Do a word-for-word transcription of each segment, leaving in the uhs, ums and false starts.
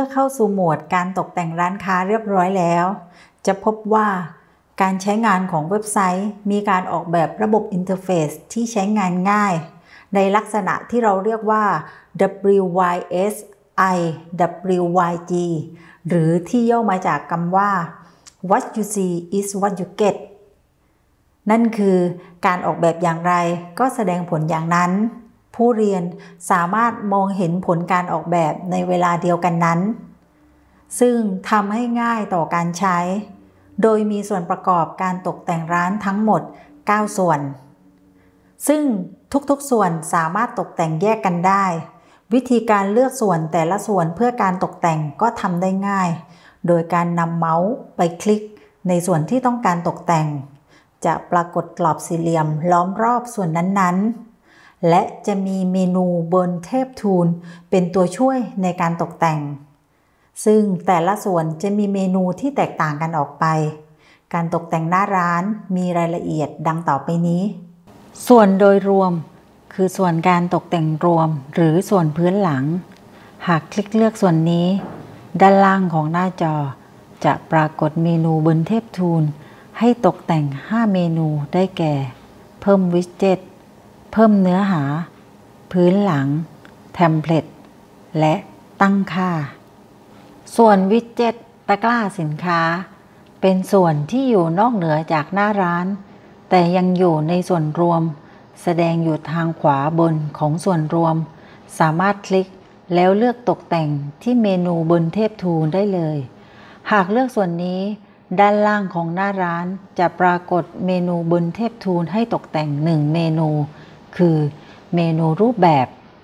เข้าสู่โหมดการตกแต่งร้านค้าเรียบร้อยแล้วจะพบว่าการใช้งานของเว็บไซต์มีการออกแบบระบบอินเทอร์เฟซที่ใช้งานง่ายในลักษณะที่เราเรียกว่า ดับเบิลยู วาย เอส ไอ ดับเบิลยู วาย จี หรือที่ย่อมาจากคำว่า What you see is what you get นั่นคือการออกแบบอย่างไรก็แสดงผลอย่างนั้นผู้เรียนสามารถมองเห็นผลการออกแบบในเวลาเดียวกันนั้นซึ่งทำให้ง่ายต่อการใช้โดยมีส่วนประกอบการตกแต่งร้านทั้งหมดเก้าส่วนซึ่งทุกๆส่วนสามารถตกแต่งแยกกันได้วิธีการเลือกส่วนแต่ละส่วนเพื่อการตกแต่งก็ทำได้ง่ายโดยการนำเมาส์ไปคลิกในส่วนที่ต้องการตกแต่งจะปรากฏกรอบสี่เหลี่ยมล้อมรอบส่วนนั้นๆและจะมีเมนูบนเทพทูลเป็นตัวช่วยในการตกแต่งซึ่งแต่ละส่วนจะมีเมนูที่แตกต่างกันออกไปการตกแต่งหน้าร้านมีรายละเอียดดังต่อไปนี้ส่วนโดยรวมคือส่วนการตกแต่งรวมหรือส่วนพื้นหลังหากคลิกเลือกส่วนนี้ด้านล่างของหน้าจอจะปรากฏเมนูบนเทพทูลให้ตกแต่งห้าเมนูได้แก่เพิ่มวิดเจ็ตเพิ่มเนื้อหาพื้นหลังเทมเพลตและตั้งค่าส่วนวิดเจ็ตตะกร้าสินค้าเป็นส่วนที่อยู่นอกเหนือจากหน้าร้านแต่ยังอยู่ในส่วนรวมแสดงอยู่ทางขวาบนของส่วนรวมสามารถคลิกแล้วเลือกตกแต่งที่เมนูบนเทพทูลได้เลยหากเลือกส่วนนี้ด้านล่างของหน้าร้านจะปรากฏเมนูบนเทพทูลให้ตกแต่งหนึ่งเมนูคือเมนูรูปแบบ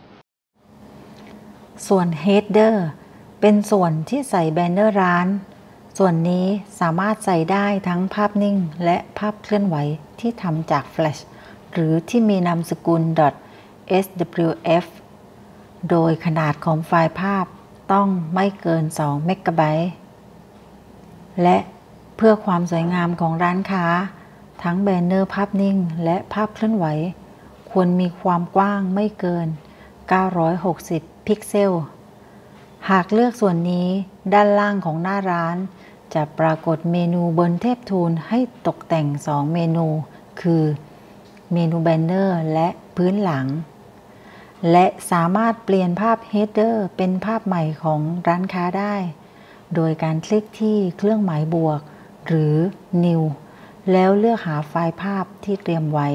ส่วน Header เป็นส่วนที่ใส่แบนเนอร์ร้านส่วนนี้สามารถใส่ได้ทั้งภาพนิ่งและภาพเคลื่อนไหวที่ทำจาก Flash หรือที่มีนามสกุล เอส ดับเบิลยู เอฟ โดยขนาดของไฟล์ภาพต้องไม่เกินสองเมกะไบต์และเพื่อความสวยงามของร้านค้าทั้งแบนเนอร์ภาพนิ่งและภาพเคลื่อนไหวควรมีความกว้างไม่เกินเก้าร้อยหกสิบพิกเซลหากเลือกส่วนนี้ด้านล่างของหน้าร้านจะปรากฏเมนูบนเทพทูลให้ตกแต่งสองเมนูคือเมนูแบนเนอร์และพื้นหลังและสามารถเปลี่ยนภาพ Header เป็นภาพใหม่ของร้านค้าได้โดยการคลิกที่เครื่องหมายบวกหรือ New แล้วเลือกหาไฟล์ภาพที่เตรียมไว้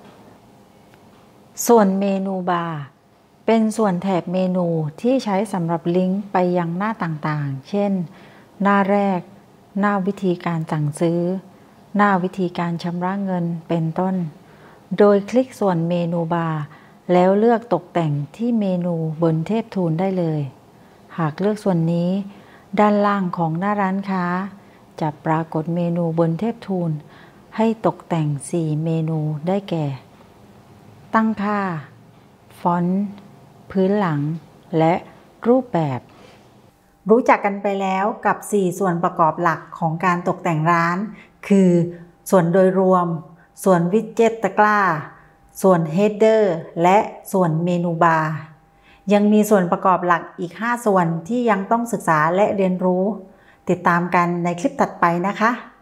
ส่วนเมนูบาร์เป็นส่วนแถบเมนูที่ใช้สำหรับลิงก์ไปยังหน้าต่างๆเช่นหน้าแรกหน้าวิธีการสั่งซื้อหน้าวิธีการชำระเงินเป็นต้นโดยคลิกส่วนเมนูบาร์แล้วเลือกตกแต่งที่เมนูบนเทพทูลได้เลยหากเลือกส่วนนี้ด้านล่างของหน้าร้านค้าจะปรากฏเมนูบนเทพทูลให้ตกแต่งสี่เมนูได้แก่ตั้งค่าฟอนต์พื้นหลังและรูปแบบรู้จักกันไปแล้วกับสี่ส่วนประกอบหลักของการตกแต่งร้านคือส่วนโดยรวมส่วนวิดเจ็ตตะกร้าส่วน Header และส่วนเมนูบาร์ยังมีส่วนประกอบหลักอีกห้าส่วนที่ยังต้องศึกษาและเรียนรู้ติดตามกันในคลิปถัดไปนะคะ